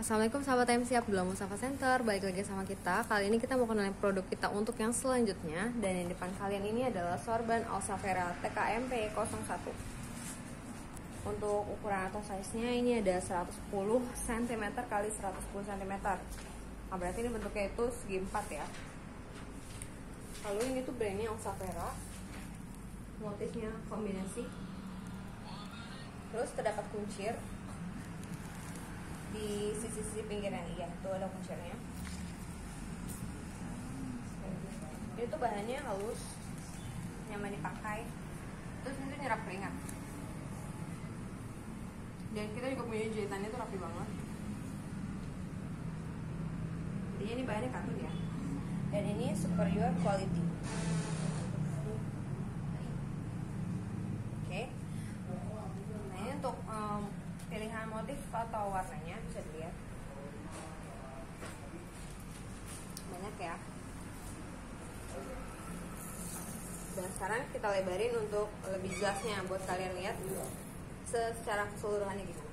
Assalamualaikum sahabat MC Abdullah Mustafa Center. Balik lagi sama kita. Kali ini kita mau kenalin produk kita untuk yang selanjutnya. Dan yang depan kalian ini adalah sorban Alsavera TKMP 01. Untuk ukuran atau size-nya ini ada 110 cm kali 110 cm. Nah, berarti ini bentuknya itu segi 4 ya. Lalu ini tuh brandnya Alsavera. Motifnya kombinasi. Terus terdapat kuncir di sisi-sisi pinggirnya, iya tuh ada kuncirnya. Ini tuh bahannya halus, nyaman dipakai, terus ini tuh nyerap keringat. Dan kita juga punya jahitannya tuh rapi banget. Jadi ini bahannya katun ya. Dan ini superior quality. Oke. Nah ini untuk pilihan motif atau warnanya bisa dilihat banyak ya. Dan sekarang kita lebarin untuk lebih jelasnya buat kalian lihat secara keseluruhannya gimana.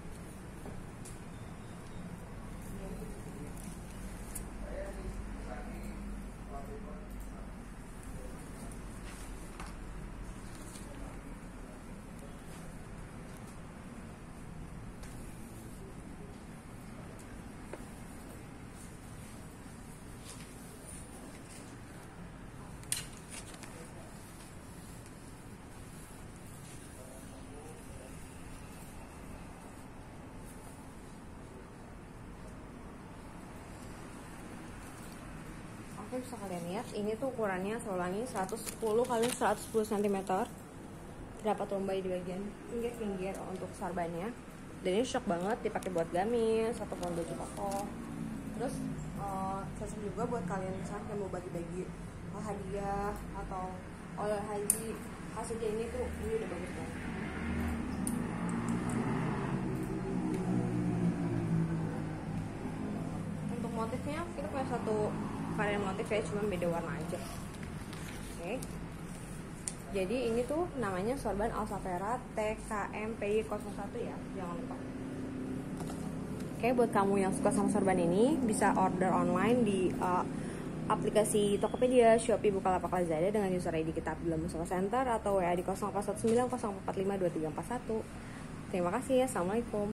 Oke, bisa kalian lihat ini tuh ukurannya saya ulangi 110 kali 110 cm. Terdapat rombai di bagian pinggir-pinggir untuk sorbannya. Dan ini shock banget dipakai buat gamis ataupun baju koko. Terus cocok juga buat kalian misalnya yang mau bagi-bagi hadiah atau oleh haji. Hasilnya ini tuh ini udah bagus banget. Untuk motifnya kita punya satu varian motif ya, cuma beda warna aja. Oke. Jadi ini tuh namanya sorban Alsavera TKMP 01 ya, jangan lupa. Oke, buat kamu yang suka sama sorban ini bisa order online di aplikasi Tokopedia, Shopee, Bukalapak, Lazada dengan user ID kita Abdullah Mustafa Center atau WA di 0419 045 2341. Terima kasih ya, assalamualaikum.